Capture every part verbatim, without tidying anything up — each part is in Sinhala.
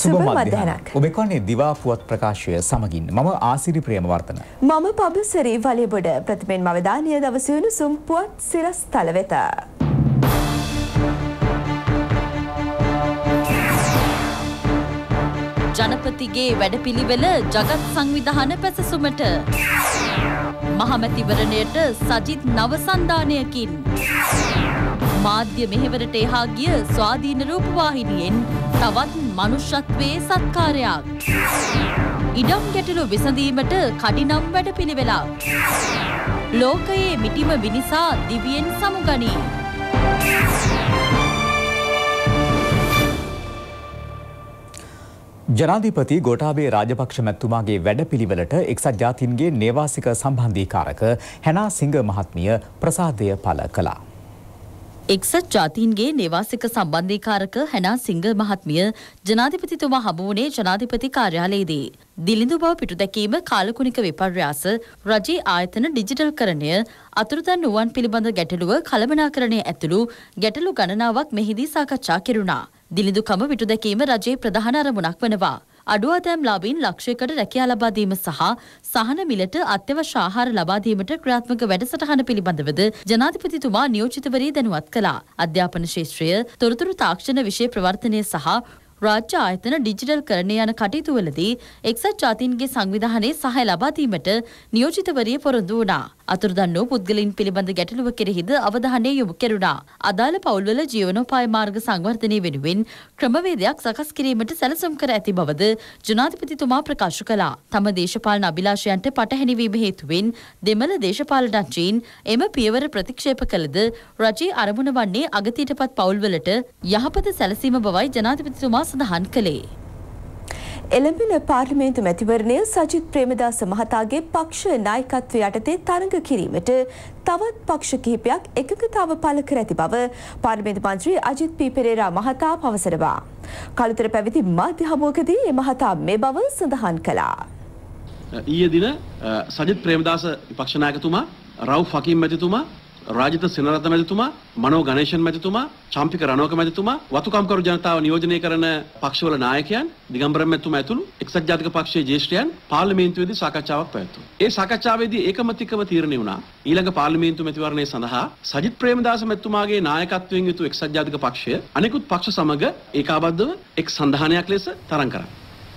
සුබ මධ්‍යහනක්. ඔබ කන්නේ දිවා පුවත් ප්‍රකාශය සමගින් මම ආසිරි ප්‍රේමවර්ධන. මම පබ්ලිසරි වලියබොඩ ප්‍රථමයෙන්ම අවධානය දවසේ උණුසුම් පුවත් සිරස් තල වෙත. ජනපතිගේ වැඩපිළිවෙල ජගත් සංවිධාන පැසසුමට මහමැතිවරණයට සජිත් නව සන්ධානයකින් මාධ්‍ය මෙහෙවරට එහා ගිය ස්වාධීන රූපවාහිනියෙන් තවත් මනුෂ්‍යත්වයේ සත්කාරයක්. ඉඩම් ගැටලු විසඳීමට කඩිනම් වැඩපිළිවෙලක්. ලෝකයේ මිටිම මිනිසා දිවියෙන් සමුගනී. ජනාධිපති ගෝඨාභය රාජපක්ෂ මැතිතුමාගේ වැඩපිළිවෙලට එක්සත් ජාතීන්ගේ නේවාසික සම්බන්ධීකාරක හැනා සිංහ මහත්මිය ප්‍රසාදය පළ කළා. එක්සත් ජාතීන්ගේ නේවාසික සම්බන්ධීකාරක හැනා සිංහ මහත්මිය ජනාධිපතිතුමා හමු වුණේ ජනාධිපති කාර්යාලයේදී. දිලිඳු බව පිටුදැකීම කාලකුණික විපර්යාස රජයේ ආයතන ඩිජිටල්කරණය අතුරුදන් නුවන් පිළිබඳ ගැටලුව කළමනාකරණය ඇතුළු ගැටලු ගණනාවක් මෙහිදී සාකච්ඡා කෙරුණා. දිලිඳුකම පිටුදැකීම රජයේ ප්‍රධාන අරමුණක් වනවා. අඩු ආදායම් ලාභීන් ලක්ෂයකට රැකියා ලබා දීම සහ සහන මිලට අත්‍යවශ්‍ය ආහාර ලබා දීමට ක්‍රියාත්මක වැඩසටහන පිළිබඳවද ජනාධිපතිතුමා නියෝජිතවරිය දැනුවත් කළා. අධ්‍යාපන ශාස්ත්‍රය, තොරතුරු තාක්ෂණ විෂය ප්‍රවර්තනය සහ රාජ්‍ය ආයතන ඩිජිටල් කරණය යන කටයුතු වලදී එක්සත් ජාතීන්ගේ සංවිධානයේ සහාය ලබා දීමට නියෝජිතවරිය පොරොන්දු වුණා. අතුරුදන් වූ පුද්ගලයන් පිළිබඳ ගැටලුව කෙරෙහිද අවධානය යොමු කෙරුණා. අදාළ පවුල්වල ජීවනෝපාය මාර්ග සංවර්ධනය වෙනුවෙන් ක්‍රමවේදයක් සකස් කිරීමට සැලසුම් කර ඇති බවද ජනාධිපතිතුමා ප්‍රකාශ කළා. තම දේශපාලන අභිලාෂයන්ට පටහැනි වීම හේතුවෙන් දෙමළ දේශපාලනඥයින් එම පියවර ප්‍රතික්ෂේප කළද රජයේ අරමුණ වන්නේ අගතියටපත් පවුල්වලට යහපත සැලසීම බවයි ජනාධිපතිතුමා සඳහන් කළේ. එළඹෙන පාර්ලිමේන්තු මැතිවරණය සජිත් ප්‍රේමදාස මහතාගේ පක්ෂ නායකත්වය යටතේ තරඟ කිරීමට තවත් පක්ෂ කිහිපයක් එකඟතාව පළ කර ඇති බව පාර්ලිමේන්තු මන්ත්‍රී අජිත් පී පෙරේරා මහතා පවසනවා. කළුතර පැවති මාධ්‍ය හමුවකදී මේ මහතා මේ බව සඳහන් කළා. ඊයේ දින සජිත් ප්‍රේමදාස විපක්ෂ නායකතුමා, රවුෆ් හකීම් මැතිතුමා, රාජිත සෙනරත්න මැතිතුමා, මනෝ ගණේෂන් මැතිතුමා, චම්පික රණෝක මැතිතුමා, වතුකම්කරු ජනතාව නියෝජනය කරන පක්ෂවල නායකයන්, දිගම්බරම් මැතිතුමා ඇතුළු එක්සත් ජාතික පක්ෂයේ ජ්‍යෙෂ්ඨයන් පාර්ලිමේන්තුවේදී සාකච්ඡාවක් පැවැත්වුවා. ඒ සාකච්ඡාවේදී ඒකමතිකව තීරණය වුණා ඊළඟ පාර්ලිමේන්තු මැතිවරණය සඳහා සජිත් ප්‍රේමදාස මැතිතුමාගේ නායකත්වයෙන් යුතු එක්සත් ජාතික පක්ෂය අනෙකුත් පක්ෂ සමග ඒකාබද්ධව එක් සන්ධානයක් ලෙස තරඟ කරා.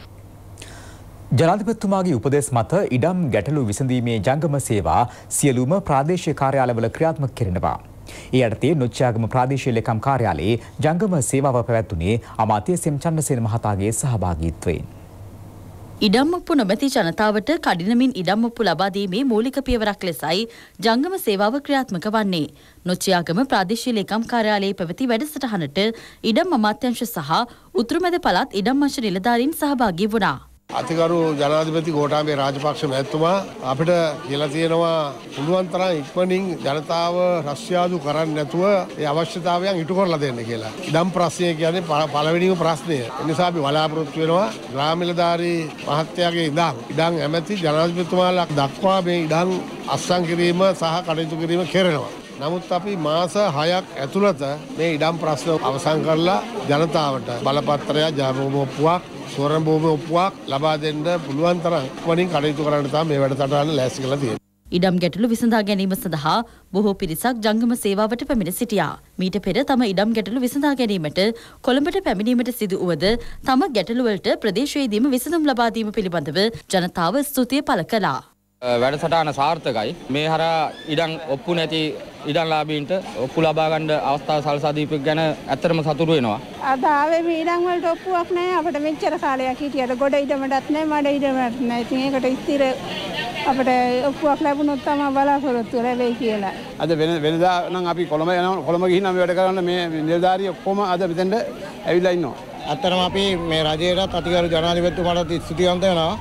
ජනාධිපතිතුමාගේ උපදෙස් මත ඉඩම් ගැටලු විසඳීමේ ජංගම සේවා සියලුම ප්‍රාදේශීය කාර්යාලවල ක්‍රියාත්මක කරනවා. ඒ යටතේ නොච්චාගම ප්‍රාදේශීය ලේකම් කාර්යාලයේ ජංගම සේවාව පැවැත්වුණේ අමාත්‍ය සෙම් චන්ද්‍රසේන මහතාගේ සහභාගීත්වයෙන්. ඉඩම් ඔප්පු නොමැති ජනතාවට කඩිනමින් ඉඩම් ඔප්පු ලබා දීමේ මූලික පියවරක් ලෙසයි ජංගම සේවාව ක්‍රියාත්මක වන්නේ. නොච්චියාගම ප්‍රාදේශීය ලේකම් කාර්යාලයේ පැවති වැඩසටහනට ඉඩම් අමාත්‍යාංශ සහ උතුරුමැද පළාත් ඉඩම් අංශ නිලධාරීන් සහභාගී වුණා. අතිගරු ජනාධිපති ගෝඨාභය රාජපක්ෂ මැතිතුමා අපිට කියලා තියෙනවා පුළුවන් තරම් ඉක්මනින් ජනතාව රස්තියාදු කරන්නේ නැතුව ඒ අවශ්‍යතාවයන් ඉටු කරලා දෙන්න කියලා. ඉඩම් ප්‍රශ්නය කියන්නේ පළවෙනිම ප්‍රශ්නය. ඒ නිසා අපි බලාපොරොත්තු වෙනවා ග්‍රාම නිලධාරී මහත්තයාගේ ඉඳන් ඉඩම් ඇමති ජනාධිපතිතුමාලා දක්වා මේ ඉඩම් අත්සන් කිරීම සහ කටයුතු කිරීම කෙරෙනවා. නමුත් අපි මාස හයක් ඇතුළත මේ ඉඩම් ප්‍රශ්න අවසන් කරලා ජනතාවට බලපත්‍රයක්, ජාමෝම ඔප්පුවක්, සොරම් භූමි ඔප්පුවක් ලබා දෙන්න පුළුවන් තරම් වලින් කටයුතු කරන්න තමයි මේ වැඩසටහන ලෑස්ති කරලා තියෙන්නේ. ඉඩම් ගැටලු විසඳා ගැනීම සඳහා බොහෝ පිරිසක් ජංගම සේවාවට පැමිණ සිටියා. මීට පෙර තම ඉඩම් ගැටලු විසඳා ගැනීමට කොළඹට පැමිණීමට සිදු වුවද තම ගැටලු වලට ප්‍රදේශයේදීම විසඳුම් ලබා දීම පිළිබඳව ජනතාව ස්තුතිය පළ කළා. වැඩසටහන සාර්ථකයි. මේ හරහා ඉඩම් ඔප්පු නැති ඉඩම්ලාභීන්ට ඔප්පු ලබා ගන්න අවස්ථාව සලසා දීපු ගැන ඇත්තටම සතුටු වෙනවා. අද ආවේ මේ ඉඩම් වලට ඔප්පුවක් නැහැ. අපිට මෙච්චර කාලයක් හිටියට ගොඩ ඉඩමටත් නැහැ, මඩ ඉඩමටත් නැහැ. ඉතින් ඒකට ස්ථිර අපිට ඔප්පුවක් ලැබුණොත් තමයි බලාපොරොත්තු ලැබෙයි කියලා. අද වෙන වෙනදා නම් අපි කොළඹ යනවා, කොළඹ ගිහින් අපි වැඩ කරන්න මේ නිලධාරිය ඔක්කොම අද මෙතෙන්ට ඇවිල්ලා ඉන්නවා. ඇත්තටම අපි මේ රජයේට අතිගරු ජනාධිපතිතුමාට ස්තුතිවන්ත වෙනවා.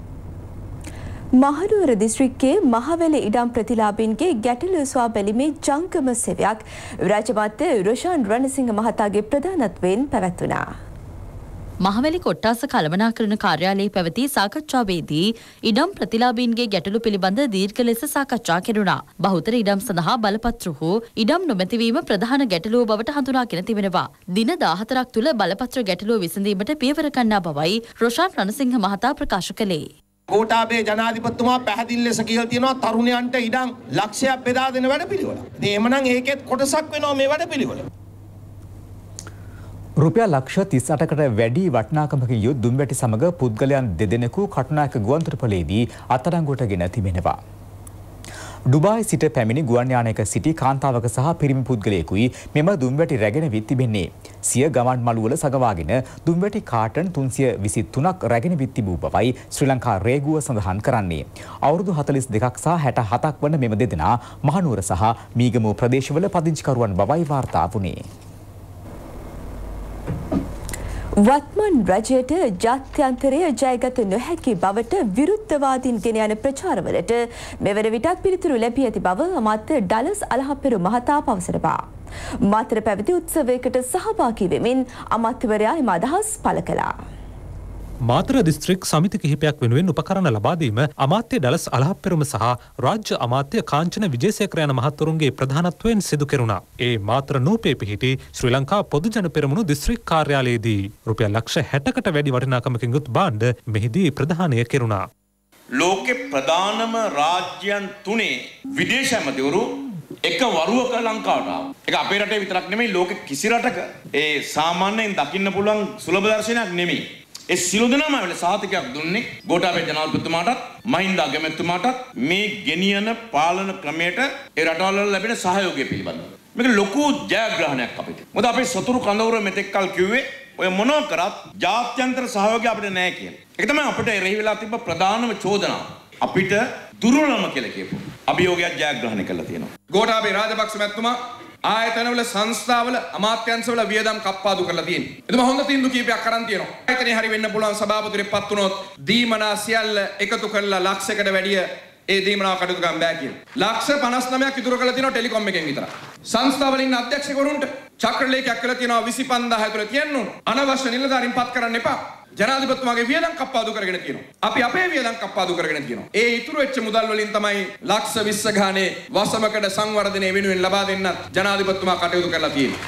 මහනුවර දිස්ත්‍රික්කයේ මහවැල ඉඩම් ප්‍රතිලාභීන්ගේ ගැටලු සොයා බැලීමේ ජංගම සේවයක් රාජ්‍ය මාත්‍ය රොෂාන් රණසිංහ මහතාගේ ප්‍රධානත්වයෙන් පැවැත්වුණා. මහවැලි කොට්ටාස කළමනාකරණ කාර්යාලයේ පැවති සාකච්ඡාවේදී ඉඩම් ප්‍රතිලාභීන්ගේ ගැටලු පිළිබඳ දීර්ඝ ලෙස සාකච්ඡා කෙරුණා. බහුතර ඉඩම් සඳහා බලපත්‍ර හෝ ඉඩම් නොමැතිවීම ප්‍රධාන ගැටලුව බවට හඳුනාගෙන තිබෙනවා. දින දාහතරක් තුළ බලපත්‍ර ගැටලුව විසඳීමට පියවර ගන්නා බවයි රොෂාන් රණසිංහ මහතා ප්‍රකාශ කළේ. ගෝඨාභය ජනාධිපතිතුමා පැහැදිලි ලෙස කියලා තියෙනවා තරුණයන්ට ඉඩම් ලක්ෂයක් බෙදා දෙන වැඩපිළිවෙල. ඉතින් එහෙමනම් ඒකෙත් කොටසක් වෙනවා මේ වැඩපිළිවෙල. රුපියල් ලක්ෂ තිස් අටකට වැඩි වටිනාකමකින් යුත් දුම්වැටි සමග පුද්ගලයන් දෙදෙනෙකු කටුනායක ගුවන්තොටුපළේදී අත්අඩංගුවට ගෙන තිබෙනවා. ඩුබායි සිට පැමිණි ගුවන් යානයක සිටි කාන්තාවක සහ පිරිමි පුද්ගලයෙකුයි මෙම දුම්වැටි රැගෙන විත් තිබෙන්නේ. සිය ගමන් මළුවල සගවාගෙන දුම්වැටි කාටන් තුන්සිය විසි තුනක් රැගෙන විත් තිබූ බවයි ශ්‍රී ලංකා රේගුව සඳහන් කරන්නේ. අවුරුදු හතළිස් දෙකක් සහ හැට හතක් වන මෙම දෙදෙනා මහනුවර සහ මීගමුව ප්‍රදේශවල පදිංචිකරුවන් බවයි වාර්තා වුණේ. වත්මන් රජයට ජාත්‍යන්තරය ජයගත නොහැකි බවට විරුද්ධවාදීන් ගෙන යන ප්‍රචාරවලට මෙවර විටත් පිළිතුරු ලැබී ඇති බව අමාත්‍ය ඩලස් අලහප්පෙරු මහතා පවසනවා. මාතර පැවති උත්සවයකට සහභාගී වෙමින් අමාත්‍යවරයා එම අදහස් පළ කළා. මාතර දිස්ත්‍රික් සමිති කිහිපයක් වෙනුවෙන් උපකරණ ලබා දීම අමාත්‍ය ඩලස් අලහප්පෙරුම සහ රාජ්‍ය අමාත්‍ය කාංචන විජේසේකර යන මහත්වරුන්ගේ ප්‍රධානත්වයෙන් සිදු කෙරුණා. ඒ මාතර නූපේ පිහිටි ශ්‍රී ලංකා පොදු ජන පෙරමුණු දිස්ත්‍රික් කාර්යාලයේදී රුපියල් ලක්ෂ හැටකට වැඩි වටිනාකමකින් යුත් භාණ්ඩ මෙහිදී ප්‍රදානය කෙරුණා. ලෝකේ ප්‍රධානම රාජ්‍යයන් තුනේ විදේශ ඇමතිවරු එක වරුවක ලංකාවට ආවා. ඒක අපේ රටේ විතරක් නෙමෙයි ලෝකෙ කිසි රටක ඒ සාමාන්‍යයෙන් දකින්න පුළුවන් සුලභ දර්ශනයක් නෙමෙයි. ඒ සියලු දෙනාම වෙල සාතිකයක් දුන්නේ ගෝඨාභය ජනාධිපතිතුමාටත් මහින්ද අගමැතිතුමාටත් මේ ගෙනියන පාලන ක්‍රමයට ඒ රටවල් වල ලැබෙන සහයෝගය පිළිබඳව. මේක ලොකු ජයග්‍රහණයක් අපිට. මොකද අපේ සතුරු කඳවුර මෙතෙක් කල් කිව්වේ ඔය මොනවා කරත් ජාත්‍යන්තර සහයෝගය අපිට නැහැ කියලා. ඒක තමයි අපිට එරෙහි වෙලා තිබ්බ ප්‍රධානම චෝදනාව. අපිට දුර්වලම කියලා කියපු අභියෝගයක් ජයග්‍රහණය කළා තියෙනවා. ගෝඨාභය රාජපක්ෂ මැතිතුමා ආයතනවල සංස්ථාවල අමාත්‍යංශවල වියදම් කප්පාදු කරලා තියෙනවා. එතම හොඳ තීන්දුව කීපයක් අරන් තියෙනවා. ආයතනේ හරි වෙන්න පුළුවන් සභාපතිවරයෙක් පත් වුණොත් දීමනා සියල්ල එකතු කරලා ලක්ෂයකට වැඩිය ඒ දීමනාව කටයුතු කරන්න බෑ කියලා. ලක්ෂ පනස් නවයක් ඉතුරු කරලා තියෙනවා ටෙලිකොම් එකෙන් විතරයි. සංස්ථාවල ඉන්න අධ්‍යක්ෂකවරුන්ට චක්‍රලේඛයක් කරලා තියෙනවා විසි පන්දාහ ඇතුළත තියෙන්න ඕන. අනවශ්‍ය නිලධාරීන් පත් කරන්න එපා. ජනාධිපතිතුමාගේ වියදම් කප්පාදු කරගෙන තියෙනවා. අපි අපේ වියදම් කප්පාදු කරගෙන තියෙනවා. ඒ ඉතුරු වෙච්ච මුදල් වලින් තමයි ලක්ෂ විස්ස ගානේ වසමකඩ සංවර්ධනය වෙනුවෙන් ලබා දෙන්නත් ජනාධිපතිතුමා කටයුතු කරලා තියෙන්නේ.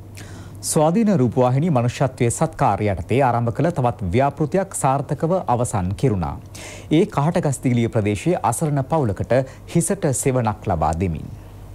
ස්වාධීන රූපවාහිනී මනුෂ්‍යත්වයේ සත්කාරය යටතේ ආරම්භ කළ තවත් ව්‍යාපෘතියක් සාර්ථකව අවසන් කෙරුණා. ඒ කහටගස්දිගලිය ප්‍රදේශයේ අසරණ පවුලකට හිසට සෙවණක් ලබා දෙමින්.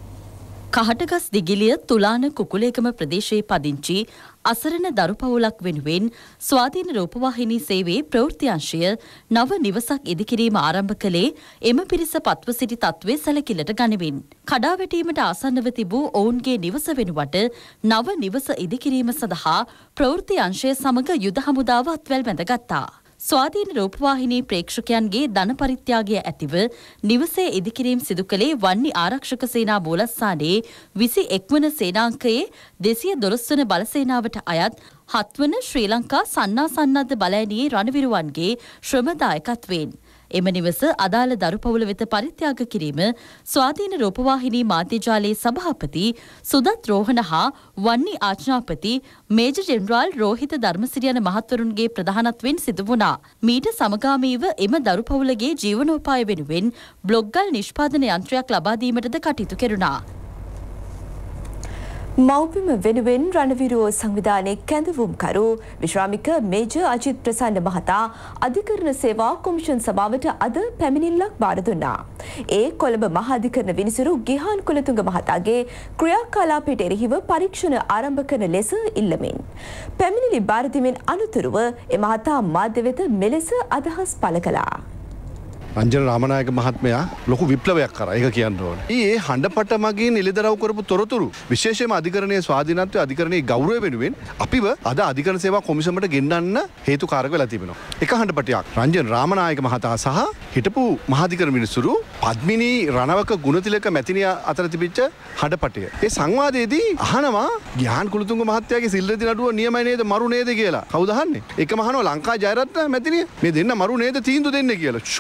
කහටගස් දිගිලිය තුලාන කුකුලේකම ප්‍රදේශයේ පදිංචි අසරණ දරු පවුලක් වෙනුවෙන් ස්වාධීන රූපවාහිනී සේවයේ ප්‍රවෘත්ති අංශය නව නිවසක් ඉදිකිරීම ආරම්භ කළේ එම පිරිස පත්ව සිටි තත්ත්වයේ සැලකිල්ලට ගනිමින්. කඩාවැටීමට ආසන්නව තිබූ ඔවුන්ගේ නිවස වෙනුවට නව නිවස ඉදිකිරීම සඳහා ප්‍රවෘත්ති අංශය සමග යුද හමුදාව අත්වැල් බැඳගත්තා. ස්වාධීන රූපවාහිනී ප්‍රේක්ෂකයන්ගේ ධන පරිත්‍යාගය ඇතිව නිවසේ ඉදිකිරීම් සිදු කළේ වන්නි ආරක්ෂක සේනා බෝලස්සානේ විසි එක් වන සේනාංකයේ දෙසිය දොළොස් වන බලසේනාවට අයත් හත් වන ශ්‍රී ලංකා සන්නා සන්නද්ධ බලඇණියේ රණවිරුවන්ගේ ශ්‍රමදායකත්වයෙන්. එම නිවස අදාළ දරු පවුල වෙත පරිත්‍යාග කිරීම ස්වාධීන රූපවාහිනී මාධ්‍යජාලයේ සභාපති සුදත් රෝහණ හා වන්නි ආඥාපති මේජර් ජෙනරාල් රෝහිත ධර්මසිරි යන මහත්වරුන්ගේ ප්‍රධානත්වයෙන් සිදු වුණා. මීට සමගාමීව එම දරු පවුලගේ ජීවනෝපාය වෙනුවෙන් බ්ලොග්ගල් නිෂ්පාදන යන්ත්‍රයක් ලබා දීමටද කටයුතු කෙරුණා. මව්බිම වෙනුවෙන් රණවිරුව සංවිධානයේ කැඳවුම්කරු විශ්‍රාමික මේජර් අජිත් ප්‍රසන්න මහතා අධිකරණ සේවා කොමිෂන් සභාවට අද පැමිණිල්ලක් බාර දුන්නා. ඒ කොළඹ මහ අධිකරණ විනිසුරු ගිහාන් කුලතුංග මහතාගේ ක්‍රියාකලාපයට එරෙහිව පරීක්ෂණ ආරම්භ කරන ලෙස ඉල්ලමින්. පැමිණිලි බාර දීමෙන් අනතුරුව එ මහතා මාධ්‍ය වෙත මෙලෙස අදහස් පළ කළා. රංජන රාමනායක මහත්මයා ලොකු විප්ලවයක් කරා. ඒක කියන්න ඕනේ. ඊයේ හඬපට මගින් එළිදරව් කරපු තොරතුරු විශේෂයෙන්ම අධිකරණයේ ස්වාධීනත්වය අධිකරණයේ ගෞරවය වෙනුවෙන් අපිව අද අධිකරණ සේවා කොමිසමට ගෙන්නන්න හේතුකාරක වෙලා තිබෙනවා. එක හඬපටයක් රංජන රාමනායක මහතා සහ හිටපු මහාධිකරණ මිනිසුරු පද්මිනී රණවක ගුණතිලක මැතිණිය අතර තිබිච්ච හඬපටය. ඒ සංවාදයේදී අහනවා ගිහාන් කුලතුංග මහත්තයාගේ සිල්රෙදි නඩුව නියමයි නේද මරු නේද කියලා. කවුද අහන්නේ? එකම අහනවා ලංකා ජයරත්න මැතිණිය මේ දෙන්න මරු නේද තීන්දුව දෙන්නේ කියලා. ෂෝක්.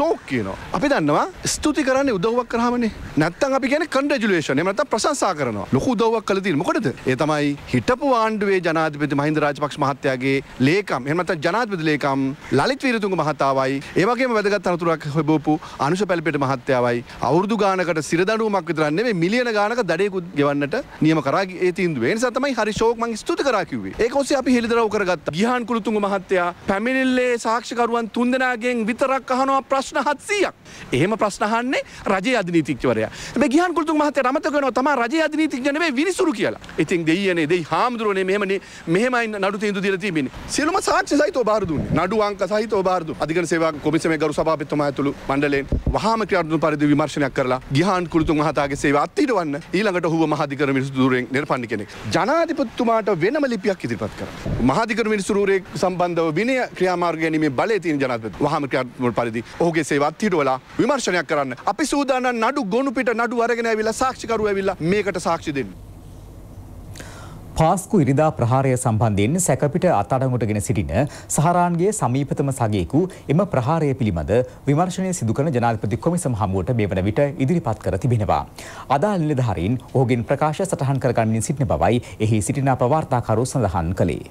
තියෙනවා. අපි දන්නවා ස්තුති කරන්නේ උදව්වක් කරාමනේ. නැත්තම් අපි කියන්නේ කන්ග්‍රැචුලේෂන්. එහෙම නැත්තම් ප්‍රශංසා කරනවා. ලොකු උදව්වක් කළා තියෙන. මොකටද? ඒ තමයි හිටපු ආණ්ඩුවේ ජනාධිපති මහින්ද රාජපක්ෂ මහත්තයාගේ ලේකම් එහෙම නැත්තම් ජනාධිපති ලේකම් ලලිත් වීරතුංග මහතාවයි ඒ වගේම වැදගත් අනතුරක් හොබවපු අනුෂ පැල්පෙට මහත්තයාවයි අවුරුදු ගානකට සිරදඬුවමක් විතර නෙවෙයි මිලියන ගානක දඩේකුත් ගෙවන්නට නියම කරා ඒ තීන්දුව. ඒ නිසා තමයි හරි ෂෝක් මං ස්තුති කරා කිව්වේ. ඒක ඔස්සේ අපි හෙළිදරව් කරගත්තා. ගිහාන් කුලතුංග මහත්තයා පැමිණිල්ලේ සාක්ෂිකරුවන් තුන්දෙනාගෙන් විතරක් අහනවා ප්‍රශ්න හත්සීයක්. එහෙම ප්‍රශ්න අහන්නේ රජයේ අධිනීතිඥවරයා. හැබැයි ගිහාන් කුලතුංග මහත්තයා අමතක වෙනවා තමයි රජයේ අධිනීතිඥ නෙවෙයි විනිසුරු කියලා. ඉතින් දෙයියනේ දෙයි හාමුදුරනේ මෙහෙමනේ මෙහෙමයි නඩු තීන්දුව දීලා තිබෙන්නේ. සියලුම සාක්ෂි සහිතව බාර දුන්නේ. නඩු අංක සහිතව බාර දුන්නේ. අධිකරණ සේවා කොමිසමේ ගරු සභාපතිතුමා ඇතුළු මණ්ඩලයෙන් වහාම ක්‍රියාත්මක පරිදි විමර්ශනයක් කරලා ගිහාන් කුලතුංග මහතාගේ සේවා අත්හිටවන්න ඊළඟට ඔහුව මහාධිකරණ විනිසුරුවෙන් නිර්පන්න කෙනෙක්. ජනාධිපතිතුමාට වෙනම ලිපියක් ඉදිරිපත් කරා. මහාධිකරණ විනිසුරුවේ සම්බන්ධව විනය ක්‍රියාමාර්ග ගැනීමේ බලය තියෙන ජනාධිපති වහාම ක්‍රියාත්මක පරිදි ඔහුගේ සේවා අත්හිටවලා විමර්ශනයක් කරන්න. අපි සූදානම් නඩු ගොනු පිට නඩු අරගෙන ඇවිල්ලා සාක්ෂිකරුවෝ ඇවිල්ලා මේකට සාක්ෂි දෙන්න. පාස්කු ඉරිදා ප්‍රහාරය සම්බන්ධයෙන් සැකපිට අත්අඩංගුවටගෙන සිටින සහරාන්ගේ සමීපතම සගයෙකු එම ප්‍රහාරය පිළිබඳ විමර්ශනය සිදු කරන ජනාධිපති කොමිසම හමුවට මේ වන විට ඉදිරිපත් කර තිබෙනවා. අදාළ නිලධාරීන් ඔහුගෙන් ප්‍රකාශ සටහන් කරගමින් සිටින බවයි එහි සිටින අප වාර්තාකරු සඳහන් කළේ.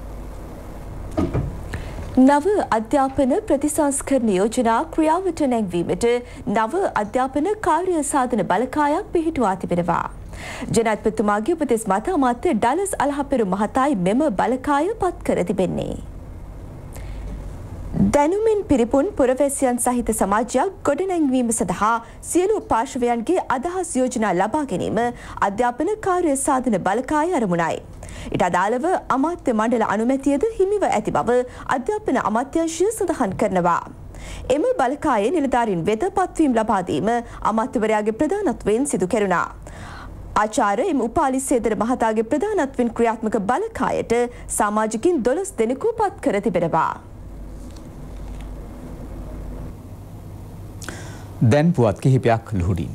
නව අධ්‍යාපන ප්‍රතිසංස්කරණ යෝජනා ක්‍රියාවට නැංවීමට නව අධ්‍යාපන කාර්ය සාධන බලකායක් පිහිටුවා තිබෙනවා. ජනාධිපතිතුමාගේ උපදෙස් මත අමාත්‍ය ඩලස් අලහපෙරු මහතායි මෙම බලකාය පත් කර තිබෙන්නේ. දැනුමින් පිරිපුන් පුරවැසියන් සහිත සමාජයක් ගොඩනැංවීම සඳහා සියලු පාර්ශවයන්ගේ අදහස් යෝජනා ලබා ගැනීම අධ්‍යාපන කාර්ය සාධන බලකාය අරමුණයි. ඊට අදාළව අමාත්‍ය මණ්ඩල අනුමැතියද හිමිව ඇති බව අධ්‍යාපන අමාත්‍යාංශය සඳහන් කරනවා. එම බලකායේ නිලධාරීන් වෙත පත්වීම් ලබා දීම අමාත්‍යවරයාගේ ප්‍රධානත්වයෙන් සිදු කෙරුණා. ආචාර්ය එම් උපාලි සේදර මහතාගේ ප්‍රධානත්වයෙන් ක්‍රියාත්මක බලකායට සමාජිකින් දොළොස් දෙනෙකු පත් කර තිබෙනවා. දැන් පුවත් කිහිපයක් ලුහුඩින්.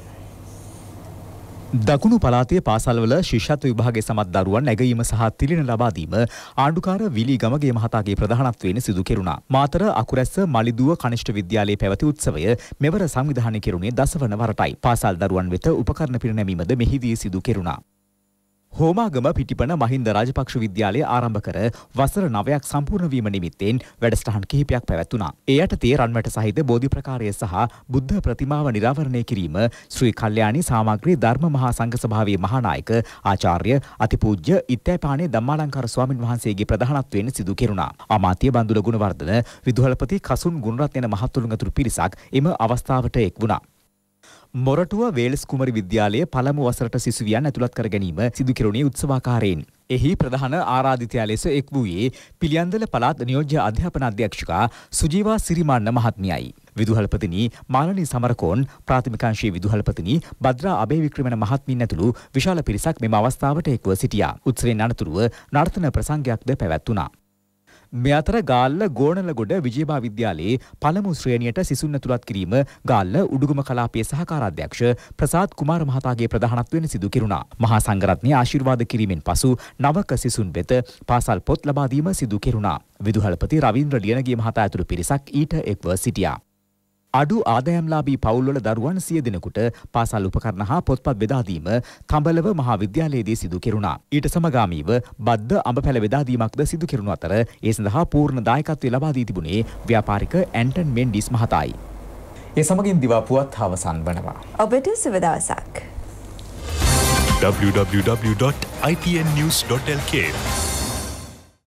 දකුණු පළාතේ පාසල්වල ශිෂ්‍යත්ව විභාගයේ සමත් දරුවන් නැගීම සහ තිලින ලබා දීම ආණ්ඩුකාර විලි ගමගේ මහතාගේ ප්‍රධානත්වයෙන් සිදු කෙරුණා. මාතර අකුරැස්ස මලිදුව කනිෂ්ඨ විද්‍යාලයේ පැවති උත්සවය මෙවර සංවිධානය කෙරුණේ දසවන වරටයි. පාසල් දරුවන් වෙත උපකරණ පිරිනැමීමද මෙහිදී සිදු කෙරුණා. හෝමාගම පිටිපන මහින්ද රාජපක්ෂ විද්‍යාලය ආරම්භ කර වසර නවයක් සම්පූර්ණ වීම නිමිත්තෙන් වැඩසටහන් කිහිපයක් පැවැත්වුණා. ඒ යටතේ රන්වැට සහිත බෝධි ප්‍රකාරය සහ බුද්ධ ප්‍රතිමාව නිරාවරණය කිරීම ශ්‍රී කල්යාණී සාමග්‍රී ධර්ම මහා සංඝ සභාවේ මහානායක ආචාර්ය අතිපූජ්‍ය ඉත්තෑපානේ ධම්මාලංකාර ස්වාමින් වහන්සේගේ ප්‍රධානත්වයෙන් සිදු කෙරුණා. අමාත්‍ය බන්දුල ගුණවර්ධන විදුහල්පති කසුන් ගුණරත්න මහතුරුන් ඇතුළු පිරිසක් එම අවස්ථාවට එක් වුණා. මොරටුව වේල්ස් කුමරි විද්‍යාලයේ පළමු වසරට සිසුවියන් ඇතුළත් කර ගැනීම සිදු කෙරුණේ උත්සවාකාරයෙන්. එහි ප්‍රධාන ආරාධිතයා ලෙස එක් වූයේ පිළියන්දල පළාත් නියෝජ්‍ය අධ්‍යාපන අධ්‍යක්ෂකා සුජීවා සිරිමාන්න මහත්මියයි. විදුහල්පතිනි මාලනී සමරකෝන් ප්‍රාථමිකාංශයේ විදුහල්පතිනි භද්‍රා අබේවික්‍රමන මහත්මියන් ඇතුළු විශාල පිරිසක් මෙම අවස්ථාවට එක්ව සිටියා. උත්සවයෙන් අනතුරුව නර්තන ප්‍රසංගයක්ද පැවැත්වුණා. මේ අතර ගාල්ල ගෝනලගොඩ විජයබා විද්‍යාලයේ පළමු ශ්‍රේණියට සිසුන් ඇතුළත් කිරීම ගාල්ල උඩුගම කලාපයේ සහකාර අධ්‍යක්ෂ ප්‍රසාද් කුමාර මහතාගේ ප්‍රධානත්වයෙන් සිදු කෙරුණා. මහා සංඝරත්නයේ ආශිර්වාද කිරීමෙන් පසු නවක සිසුන් වෙත පාසල් පොත් ලබා දීම සිදු කෙරුණා. විදුහල්පති රවීන්ද්‍ර ලියනගේ මහතා ඇතුළු පිරිසක් ඊට එක්ව සිටියා. අඩු ආදායම්ලාභී පවුල්වල දරුවන් සිය දෙනෙකුට පාසල් උපකරණ හා පොත්පත් බෙදා දීම තඹලව මහා විද්‍යාලයේදී සිදු කෙරුණා. ඊට සමගාමීව බද්ද අඹපැල බෙදා දීමක්ද සිදු කෙරුණු අතර ඒ සඳහා පූර්ණ දායකත්වය ලබා දී තිබුණේ ව්‍යාපාරික ඇන්ටන් මෙන්ඩිස් මහතායි. ඒ සමගින් දිවා පුවත් අවසන් වනවා. ඔබට සුබ දවසක්. w w w dot i t n news dot l k